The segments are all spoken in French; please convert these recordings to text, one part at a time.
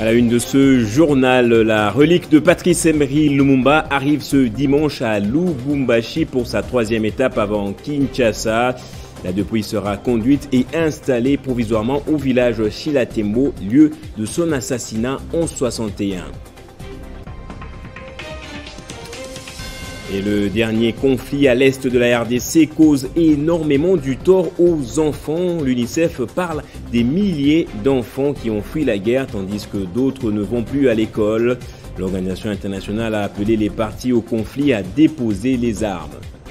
À la une de ce journal, la relique de Patrice Emery Lumumba arrive ce dimanche à Lubumbashi pour sa 3e étape avant Kinshasa. La dépouille sera conduite et installée provisoirement au village Chilatembo, lieu de son assassinat en 61. Et le dernier conflit à l'est de la RDC cause énormément du tort aux enfants. L'UNICEF parle des milliers d'enfants qui ont fui la guerre tandis que d'autres ne vont plus à l'école. L'organisation internationale a appelé les parties au conflit à déposer les armes.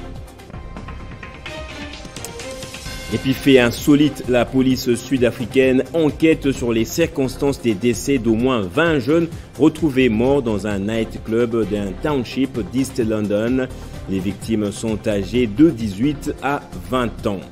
Et puis fait insolite, la police sud-africaine enquête sur les circonstances des décès d'au moins 20 jeunes retrouvés morts dans un nightclub d'un township d'East London. Les victimes sont âgées de 18 à 20 ans.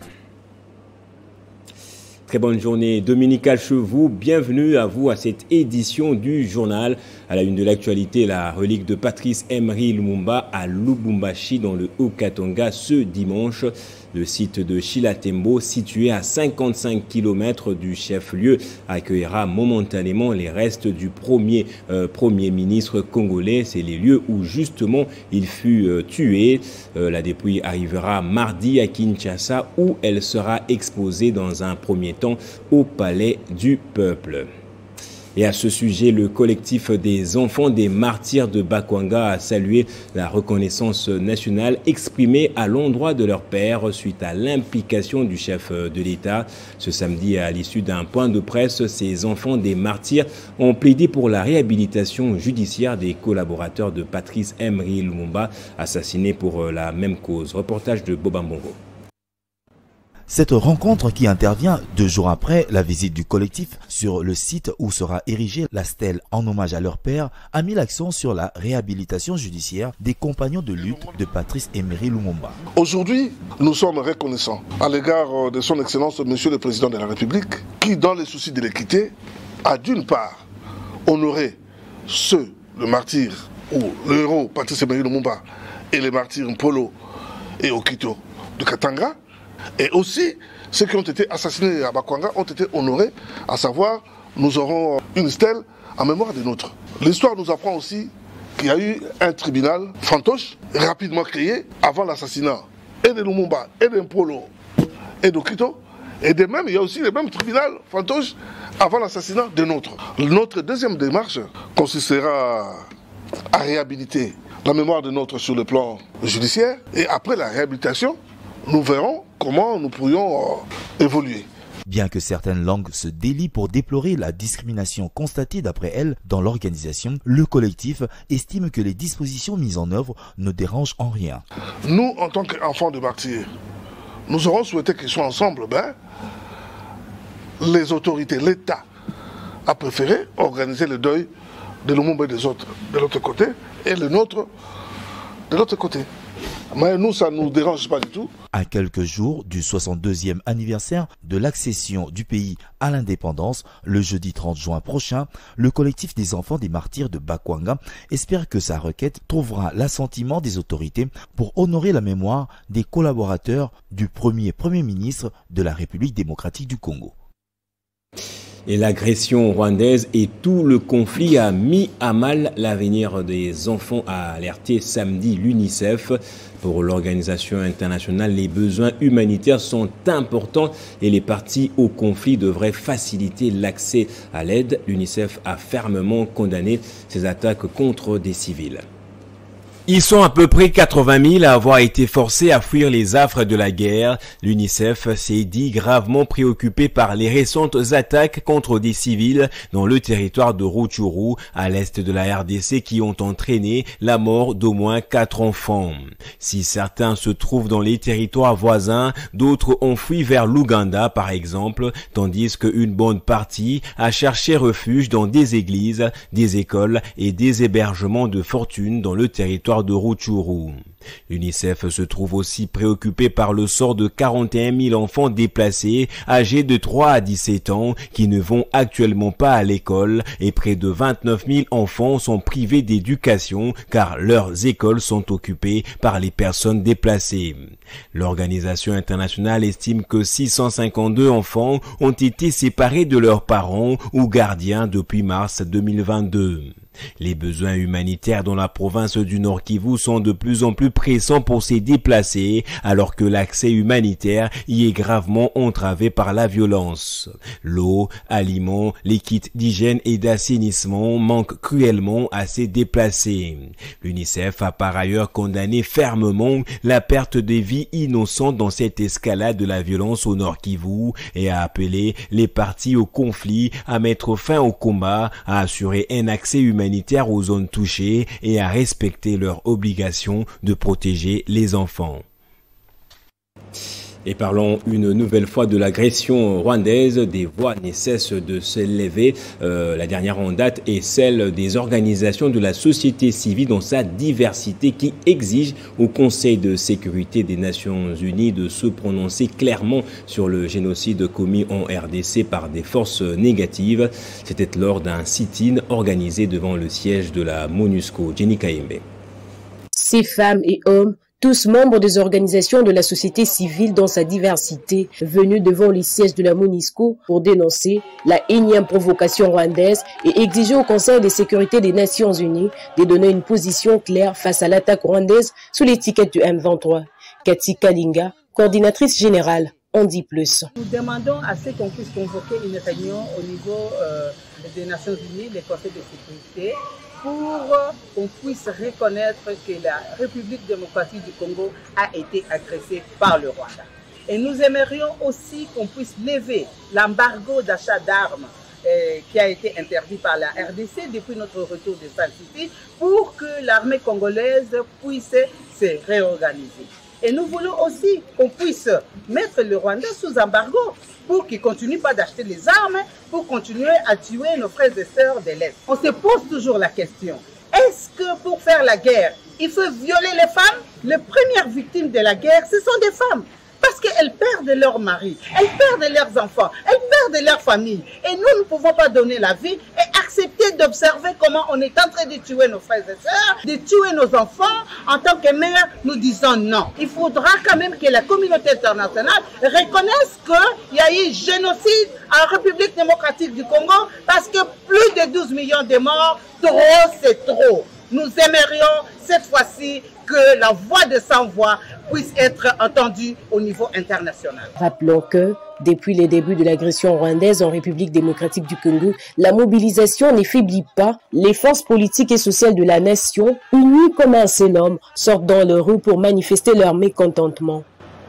Très bonne journée, Dominique Alchevaux, bienvenue à vous à cette édition du journal. À la une de l'actualité, la relique de Patrice Emery Lumumba à Lubumbashi dans le Haut-Katanga ce dimanche. Le site de Chilatembo, situé à 55 km du chef-lieu, accueillera momentanément les restes du premier ministre congolais. C'est les lieux où justement il fut tué. La dépouille arrivera mardi à Kinshasa où elle sera exposée dans un premier temps au Palais du Peuple. Et à ce sujet, le collectif des enfants des martyrs de Bakwanga a salué la reconnaissance nationale exprimée à l'endroit de leur père suite à l'implication du chef de l'État. Ce samedi, à l'issue d'un point de presse, ces enfants des martyrs ont plaidé pour la réhabilitation judiciaire des collaborateurs de Patrice Emery Lumumba, assassinés pour la même cause. Reportage de Boba Mbongo. Cette rencontre qui intervient 2 jours après la visite du collectif sur le site où sera érigée la stèle en hommage à leur père a mis l'accent sur la réhabilitation judiciaire des compagnons de lutte de Patrice Emery Lumumba. Aujourd'hui, nous sommes reconnaissants à l'égard de son Excellence Monsieur le Président de la République qui, dans les soucis de l'équité, a d'une part honoré le martyr ou le héros Patrice Emery Lumumba et les martyrs Mpolo et Okito de Katanga. Et aussi, ceux qui ont été assassinés à Bakwanga ont été honorés, à savoir, nous aurons une stèle en mémoire des nôtres. L'histoire nous apprend aussi qu'il y a eu un tribunal fantoche, rapidement créé, avant l'assassinat et de Lumumba, et de Mpolo, et d'Okito. Et de même, il y a aussi le même tribunal fantoche avant l'assassinat des nôtres. Notre deuxième démarche consistera à réhabiliter la mémoire de nôtres sur le plan judiciaire. Et après la réhabilitation, nous verrons comment nous pourrions évoluer. Bien que certaines langues se délient pour déplorer la discrimination constatée d'après elles dans l'organisation, le collectif estime que les dispositions mises en œuvre ne dérangent en rien. Nous, en tant qu'enfants de martyrs, nous aurons souhaité qu'ils soient ensemble. Les autorités, l'État a préféré organiser le deuil de Lumumba et des autres de l'autre côté et le nôtre de l'autre côté. Mais nous, ça ne nous dérange pas du tout. À quelques jours du 62e anniversaire de l'accession du pays à l'indépendance, le jeudi 30 juin prochain, le collectif des enfants des martyrs de Bakwanga espère que sa requête trouvera l'assentiment des autorités pour honorer la mémoire des collaborateurs du premier ministre de la République démocratique du Congo. Et l'agression rwandaise et tout le conflit a mis à mal l'avenir des enfants, a alerté samedi l'UNICEF. Pour l'organisation internationale, les besoins humanitaires sont importants et les parties au conflit devraient faciliter l'accès à l'aide. L'UNICEF a fermement condamné ces attaques contre des civils. Ils sont à peu près 80 000 à avoir été forcés à fuir les affres de la guerre. L'UNICEF s'est dit gravement préoccupé par les récentes attaques contre des civils dans le territoire de Rutshuru, à l'est de la RDC, qui ont entraîné la mort d'au moins 4 enfants. Si certains se trouvent dans les territoires voisins, d'autres ont fui vers l'Ouganda par exemple, tandis qu'une bonne partie a cherché refuge dans des églises, des écoles et des hébergements de fortune dans le territoire territoire de Rutshuru. L'UNICEF se trouve aussi préoccupé par le sort de 41 000 enfants déplacés âgés de 3 à 17 ans qui ne vont actuellement pas à l'école et près de 29 000 enfants sont privés d'éducation car leurs écoles sont occupées par les personnes déplacées. L'organisation internationale estime que 652 enfants ont été séparés de leurs parents ou gardiens depuis mars 2022. Les besoins humanitaires dans la province du Nord Kivu sont de plus en plus pressants pour ces déplacés, alors que l'accès humanitaire y est gravement entravé par la violence. L'eau, aliments, les kits d'hygiène et d'assainissement manquent cruellement à ces déplacés. L'UNICEF a par ailleurs condamné fermement la perte des vies innocentes dans cette escalade de la violence au Nord Kivu et a appelé les parties au conflit à mettre fin au combat, à assurer un accès humanitaire aux zones touchées et à respecter leur obligation de protéger les enfants. Et parlons une nouvelle fois de l'agression rwandaise. Des voix ne cessent de s'élever. La dernière en date est celle des organisations de la société civile dans sa diversité qui exige au Conseil de sécurité des Nations Unies de se prononcer clairement sur le génocide commis en RDC par des forces négatives. C'était lors d'un sit-in organisé devant le siège de la MONUSCO. Jenny Kayembe. Ces femmes et hommes, tous membres des organisations de la société civile dans sa diversité, venus devant les sièges de la MONUSCO pour dénoncer la énième provocation rwandaise et exiger au Conseil de sécurité des Nations Unies de donner une position claire face à l'attaque rwandaise sous l'étiquette du M23. Cathy Kalinga, coordinatrice générale, en dit plus. Nous demandons à ce qu'on puisse convoquer une réunion au niveau des Nations Unies, les conseils de sécurité, pour qu'on puisse reconnaître que la République démocratique du Congo a été agressée par le Rwanda. Et nous aimerions aussi qu'on puisse lever l'embargo d'achat d'armes qui a été interdit par la RDC depuis notre retour de Sun City pour que l'armée congolaise puisse se réorganiser. Et nous voulons aussi qu'on puisse mettre le Rwanda sous embargo pour qu'il ne continue pas d'acheter les armes, pour continuer à tuer nos frères et sœurs de l'Est. On se pose toujours la question, est-ce que pour faire la guerre, il faut violer les femmes? Les premières victimes de la guerre, ce sont des femmes. Parce qu'elles perdent leur mari, elles perdent leurs enfants, elles perdent leur famille. Et nous ne pouvons pas donner la vie et accepter d'observer comment on est en train de tuer nos frères et sœurs, de tuer nos enfants. En tant que mère, nous disons non. Il faudra quand même que la communauté internationale reconnaisse qu'il y a eu génocide en République démocratique du Congo parce que plus de 12 millions de morts, trop c'est trop. Nous aimerions cette fois-ci que la voix de sans-voix puisse être entendue au niveau international. Rappelons que, depuis les débuts de l'agression rwandaise en République démocratique du Congo, la mobilisation ne faiblit pas. Les forces politiques et sociales de la nation, unies comme un seul homme, sortent dans les rues pour manifester leur mécontentement.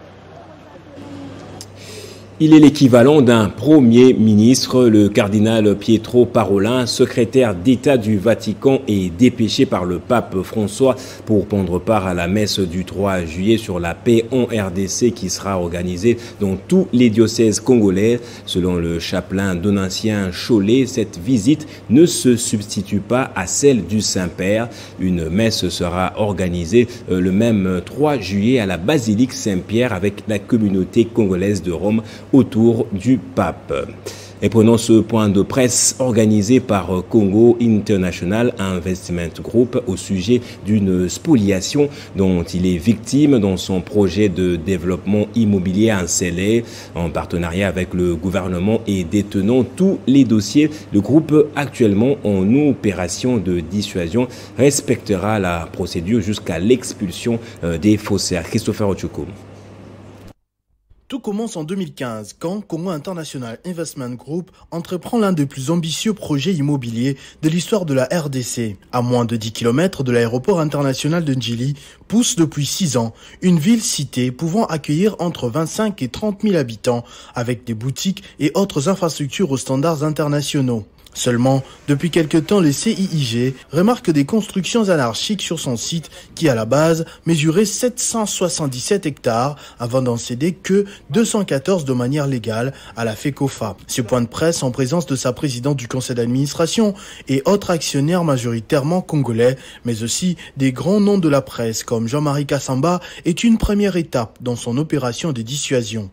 Il est l'équivalent d'un premier ministre. Le cardinal Pietro Parolin, secrétaire d'État du Vatican, est dépêché par le pape François pour prendre part à la messe du 3 juillet sur la paix en RDC qui sera organisée dans tous les diocèses congolais. Selon le chapelain Donatien Cholet, cette visite ne se substitue pas à celle du Saint-Père. Une messe sera organisée le même 3 juillet à la basilique Saint-Pierre avec la communauté congolaise de Rome autour du pape. Et prenons ce point de presse organisé par Congo International Investment Group au sujet d'une spoliation dont il est victime dans son projet de développement immobilier scellé en partenariat avec le gouvernement et détenant tous les dossiers. Le groupe actuellement en opération de dissuasion respectera la procédure jusqu'à l'expulsion des faussaires. Christopher Ochukum. Tout commence en 2015 quand Congo International Investment Group entreprend l'un des plus ambitieux projets immobiliers de l'histoire de la RDC. À moins de 10 km de l'aéroport international de Ndjili, pousse depuis 6 ans une ville-cité pouvant accueillir entre 25 et 30 000 habitants avec des boutiques et autres infrastructures aux standards internationaux. Seulement, depuis quelque temps, les CIIG remarquent des constructions anarchiques sur son site qui, à la base, mesurait 777 hectares avant d'en céder que 214 de manière légale à la FECOFA. Ce point de presse en présence de sa présidente du conseil d'administration et autres actionnaires majoritairement congolais, mais aussi des grands noms de la presse comme Jean-Marie Kassamba est une première étape dans son opération de dissuasion.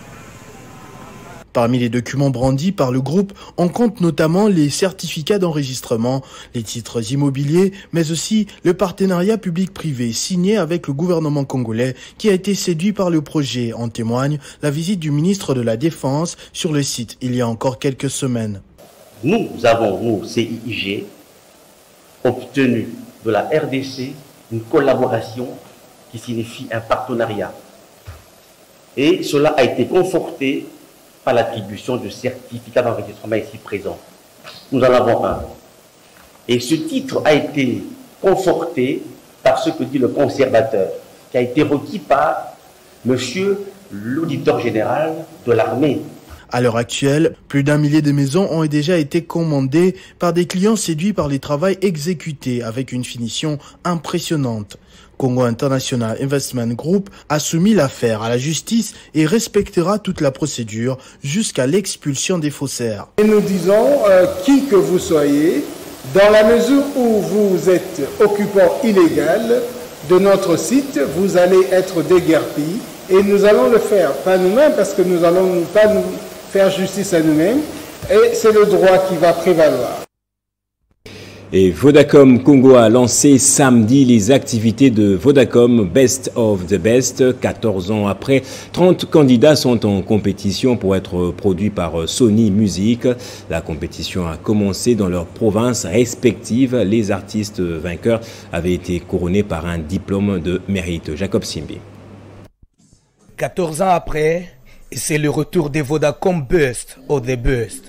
Parmi les documents brandis par le groupe, on compte notamment les certificats d'enregistrement, les titres immobiliers, mais aussi le partenariat public-privé signé avec le gouvernement congolais qui a été séduit par le projet. En témoigne la visite du ministre de la Défense sur le site il y a encore quelques semaines. Nous avons, CIIG, obtenu de la RDC une collaboration qui signifie un partenariat. Et cela a été conforté par l'attribution de certificats d'enregistrement ici présents. Nous en avons un. Et ce titre a été conforté par ce que dit le conservateur, qui a été requis par monsieur l'auditeur général de l'armée. À l'heure actuelle, plus d'1 millier de maisons ont déjà été commandées par des clients séduits par les travaux exécutés avec une finition impressionnante. Congo International Investment Group a soumis l'affaire à la justice et respectera toute la procédure jusqu'à l'expulsion des faussaires. Et nous disons, qui que vous soyez, dans la mesure où vous êtes occupant illégal de notre site, vous allez être déguerpi et nous allons le faire, pas nous-mêmes parce que nous n'allons pas nous faire justice à nous-mêmes et c'est le droit qui va prévaloir. Et Vodacom Congo a lancé samedi les activités de Vodacom Best of the Best. 14 ans après, 30 candidats sont en compétition pour être produits par Sony Music. La compétition a commencé dans leurs provinces respectives. Les artistes vainqueurs avaient été couronnés par un diplôme de mérite. Jacob Simbi. 14 ans après, c'est le retour des Vodacom Best of the Best.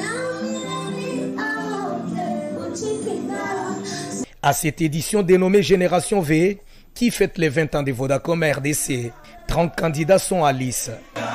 À cette édition dénommée Génération V, qui fête les 20 ans de Vodacom RDC, 30 candidats sont à lice.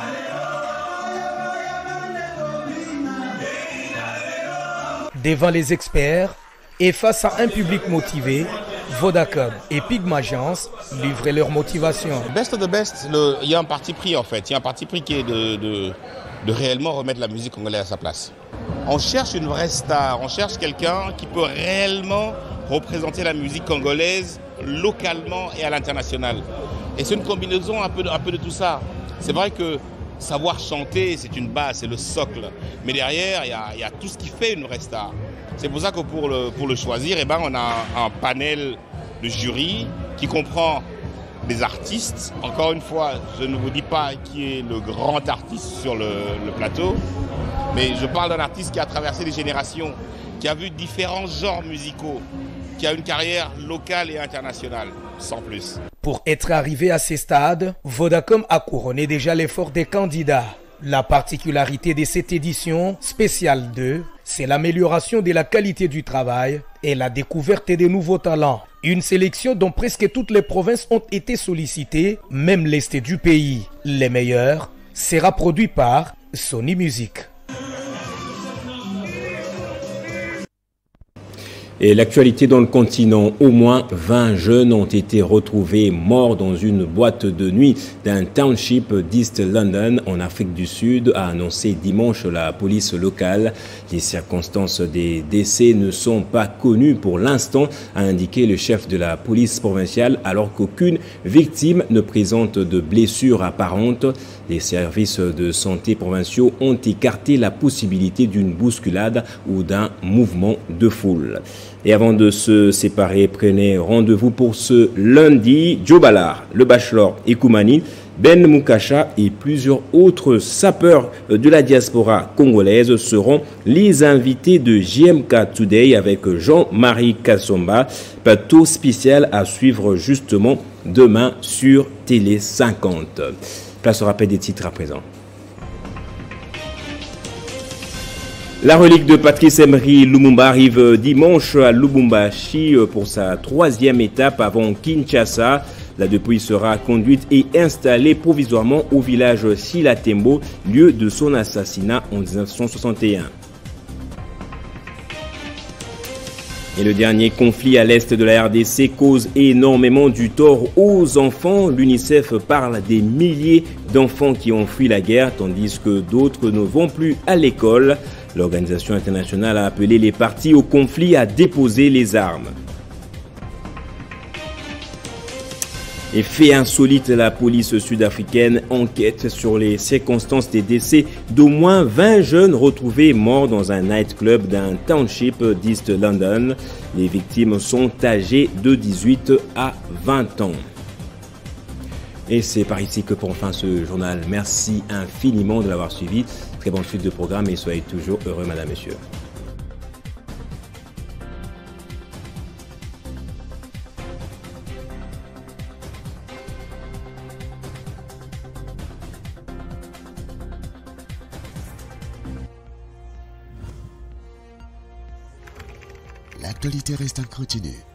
Devant les experts et face à un public motivé, Vodacom et Pigmagence livraient leur motivation. Best of the Best, il y a un parti pris en fait. Il y a un parti pris qui est de réellement remettre la musique congolaise à sa place. On cherche une vraie star, on cherche quelqu'un qui peut réellement représenter la musique congolaise localement et à l'international. Et c'est une combinaison un peu de tout ça. C'est vrai que savoir chanter, c'est une base, c'est le socle. Mais derrière, il y a tout ce qui fait une vraie star. C'est pour ça que pour le choisir, eh ben, on a un panel de jury qui comprend des artistes. Encore une fois, je ne vous dis pas qui est le grand artiste sur le plateau, mais je parle d'un artiste qui a traversé les générations, qui a vu différents genres musicaux, qui a une carrière locale et internationale, sans plus. Pour être arrivé à ces stades, Vodacom a couronné déjà l'effort des candidats. La particularité de cette édition spéciale 2, c'est l'amélioration de la qualité du travail et la découverte de nouveaux talents. Une sélection dont presque toutes les provinces ont été sollicitées, même l'est du pays. Les meilleurs sera produit par Sony Music. Et l'actualité dans le continent, au moins 20 jeunes ont été retrouvés morts dans une boîte de nuit d'un township d'East London en Afrique du Sud, a annoncé dimanche la police locale. Les circonstances des décès ne sont pas connues pour l'instant, a indiqué le chef de la police provinciale, alors qu'aucune victime ne présente de blessures apparentes. Les services de santé provinciaux ont écarté la possibilité d'une bousculade ou d'un mouvement de foule. Et avant de se séparer, prenez rendez-vous pour ce lundi. Joe Ballard, le bachelor Ekoumani, Ben Mukasha et plusieurs autres sapeurs de la diaspora congolaise seront les invités de JMK Today avec Jean-Marie Kassomba. Plateau spécial à suivre justement demain sur Télé 50. Place au rappel des titres à présent. La relique de Patrice Emery Lumumba arrive dimanche à Lubumbashi pour sa 3e étape avant Kinshasa. La dépouille sera conduite et installée provisoirement au village Silatembo, lieu de son assassinat en 1961. Et le dernier conflit à l'est de la RDC cause énormément du tort aux enfants. L'UNICEF parle des milliers d'enfants qui ont fui la guerre, tandis que d'autres ne vont plus à l'école. L'organisation internationale a appelé les parties au conflit à déposer les armes. Et fait insolite, la police sud-africaine enquête sur les circonstances des décès d'au moins 20 jeunes retrouvés morts dans un nightclub d'un township d'East London. Les victimes sont âgées de 18 à 20 ans. Et c'est par ici que prend fin ce journal. Merci infiniment de l'avoir suivi. Très bonne suite de programme et soyez toujours heureux, madame, messieurs. L'actualité reste incontinue.